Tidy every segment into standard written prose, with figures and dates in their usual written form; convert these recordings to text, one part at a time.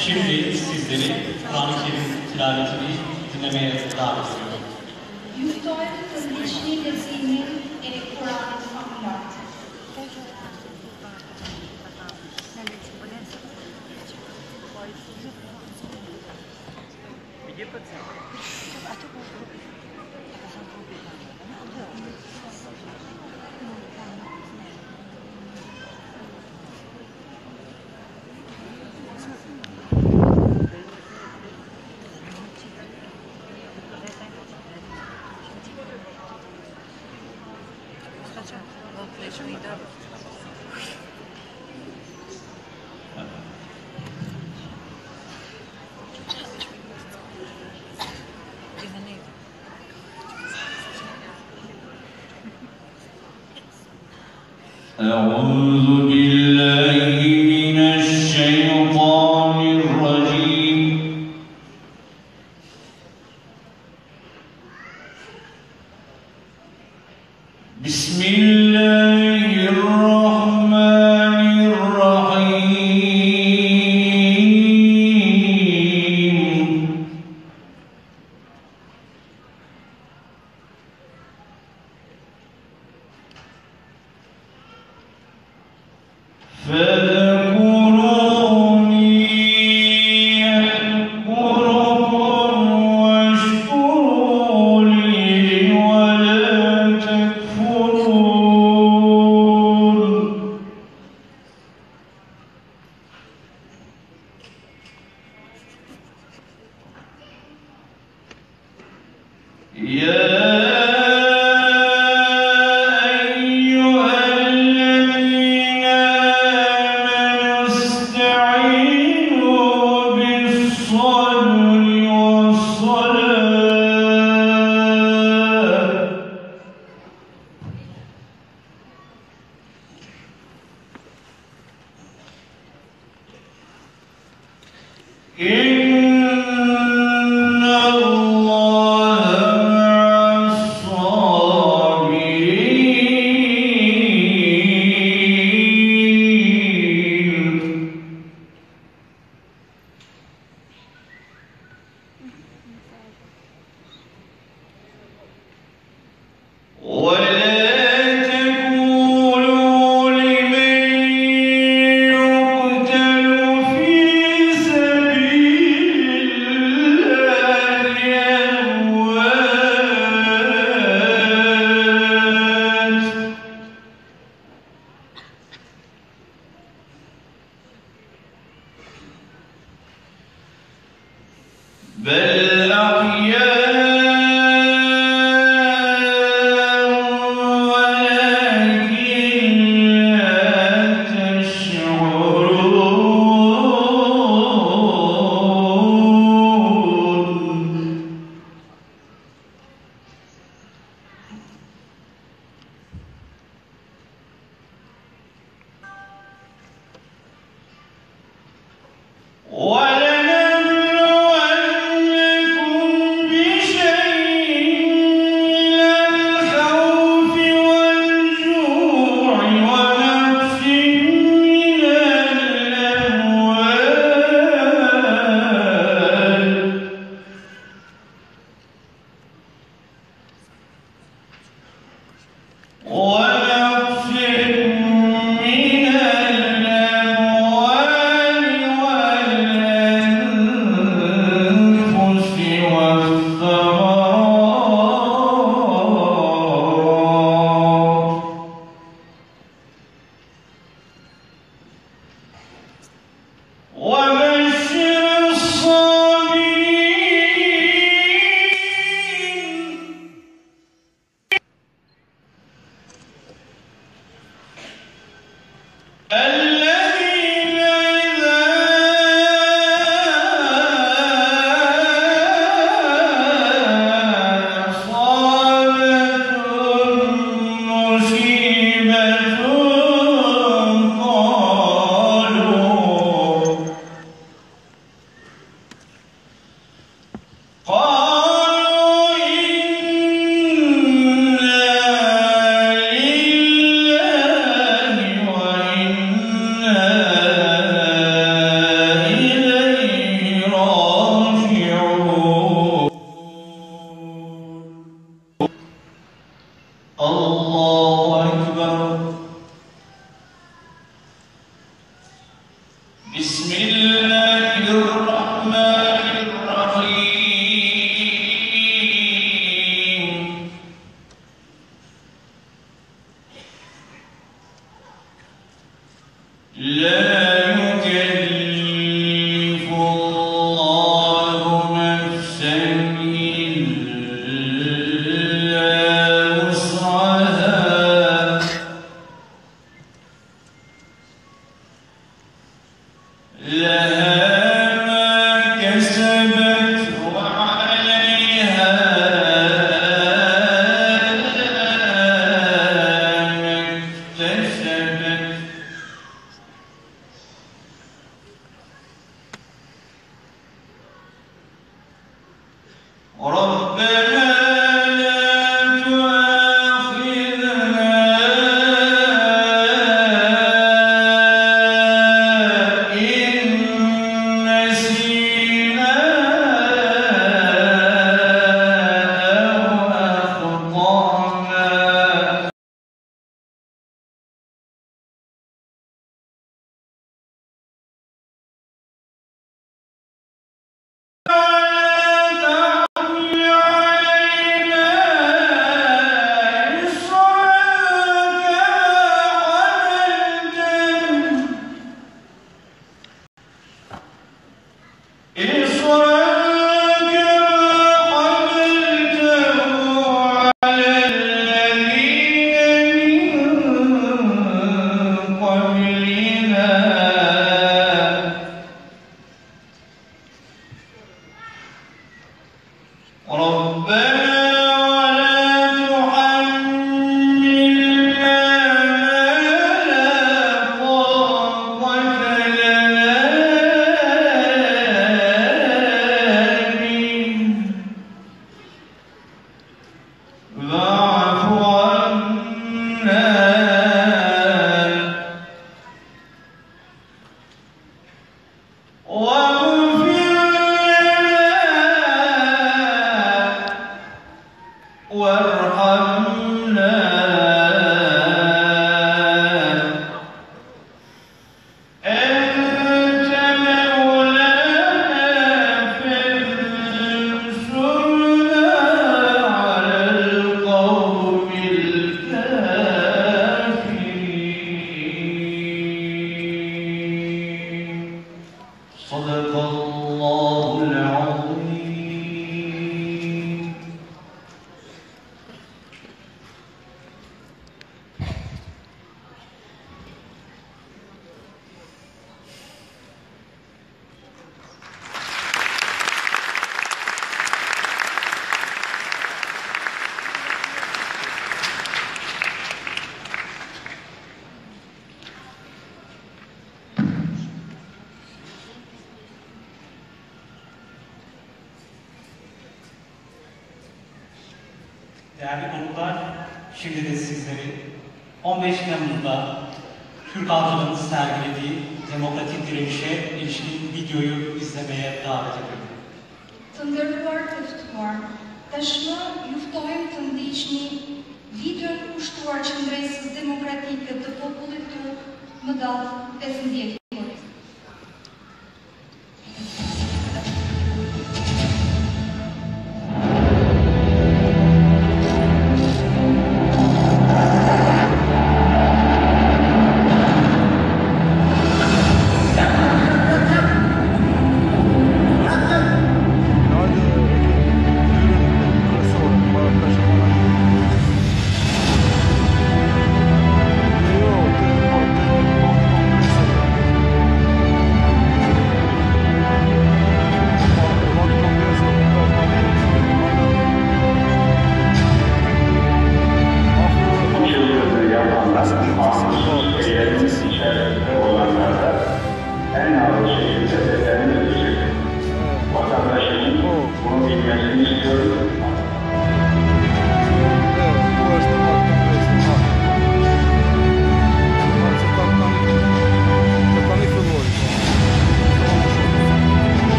Şimdi sizleri Kur'an-ı Kerim tilavetini dinlemeye davet ediyorum. Justoid различные языки электронных формат. أعوذ بالله من الشيطان الرجيم. بسم الله الرحمن الرحيم. فاذكروني أذكركم واشكروا لي ولا تكفرون. يا إن الله مع الصابرين. ولا تقولوا لمن يقتل في سبيل الله أموات، بل أحياء ولكن لا تشعرون. ولنبلونكم بسم الله الرحمن الرحيم لا يكلف الله نفسا إلا وسعها لها ما كسبت وعليها ما اكتسبت ربنا لا تؤاخذنا إن نسينا أو أخطأنا ربنا ولا تحملنا ما لا طاقة لنا به واعف عنا واغفر وارحمنا أنت مولانا فانصرنا على القوم الكافرين صدق الله العظيم. Değerli konuklar, şimdi de sizleri 15 Temmuz'da Türk halkının sergilediği demokratik direnişe ilişkin videoyu izlemeye davet ediyorum. Të nderuar të tashmë juftojmë të ndiqni videon kushtuar qendresës demokratike të popullit turk më datë 15 korrik.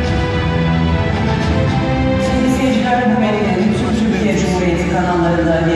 Kanallarında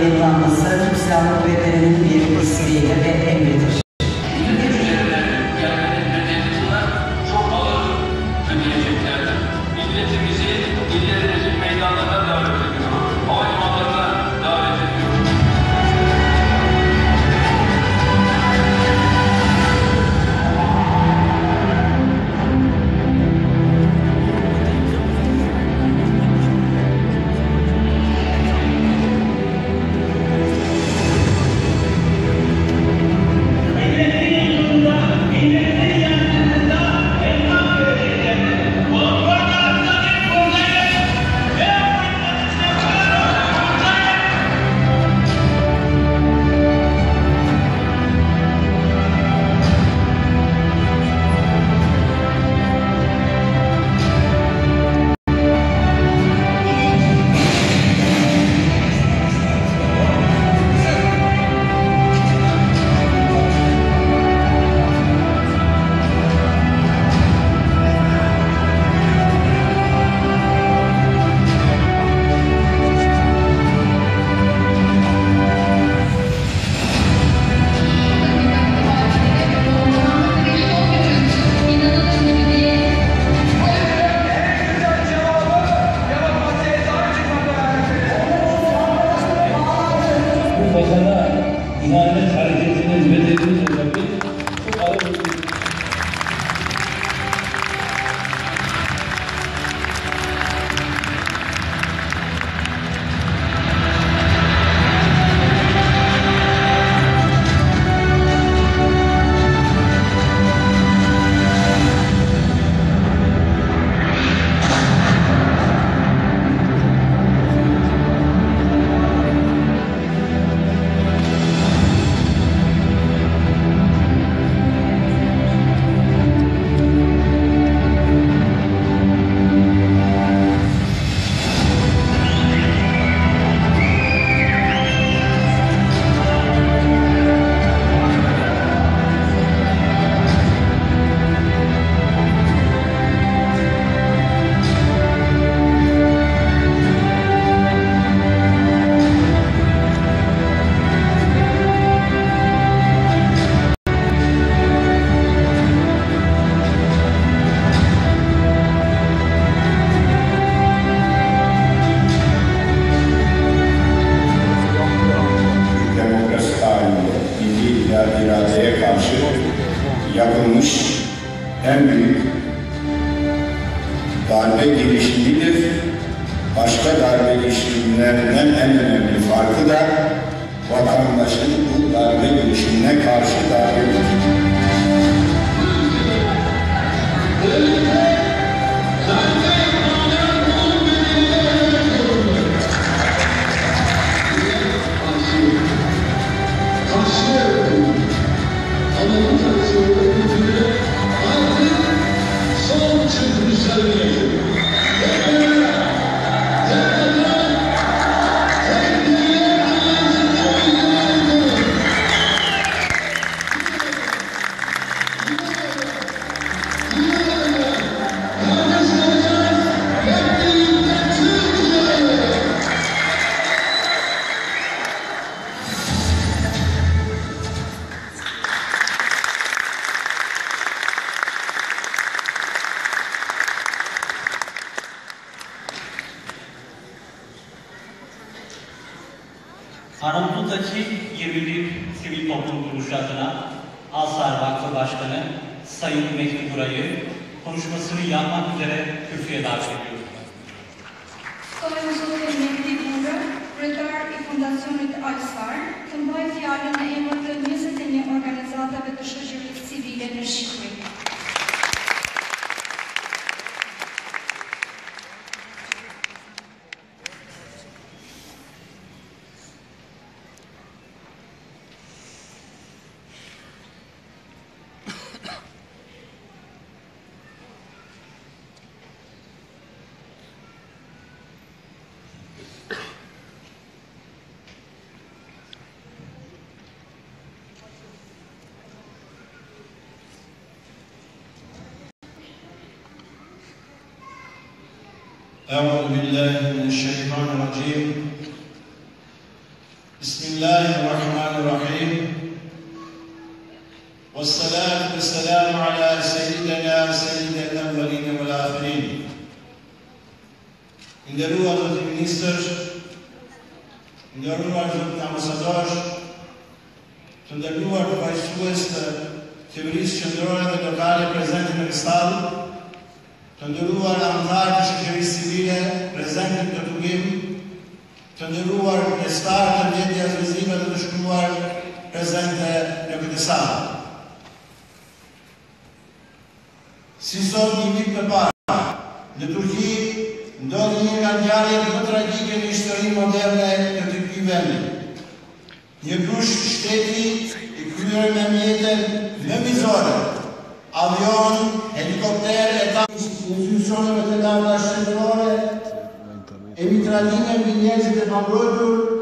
ülkelerinden en önemli farkı da vatandaşın bu darbe girişimine karşı davranışıdır. Aramızdaki 21 sivil toplum kuruluşu adına Alsar Vakfı Başkanı Sayın Mehdi Buray'ı konuşmasını yapmak üzere kürsüye davet ediyoruz. Sayın Mehdi Bura, Kryetar I Fundacionit Alsar, të mbaj fjalën në emër të 21 organizatave të shoqërisë civile në Shqipëri. أعوذ بالله من الشيطان الرجيم بسم الله الرحمن الرحيم والصلاة والسلام على سيدنا سيد الأولين والآخرين. Nderuar Zoti Ministër, nderuar Zoti Ambasador, të nderuar përfaqësues të qeverisë qendrore dhe lokale prezente në stad, të nderuar anëtarë të shoqërisë civile prezente në këtë tugim, të nderuar pjesëtarë të medias vizive dhe të shkruar prezente në këtë salë. Si sot një vit më parë, në Turqi ndodhi një nga ngjarjet më tragjike në historinë moderne të këtij vendi. Një grush shteti I kryer me mjetën lëvizore, avion, helikopter e institucioneve të larta shtetërore, evitralime mbi njerëzit e pambrojtur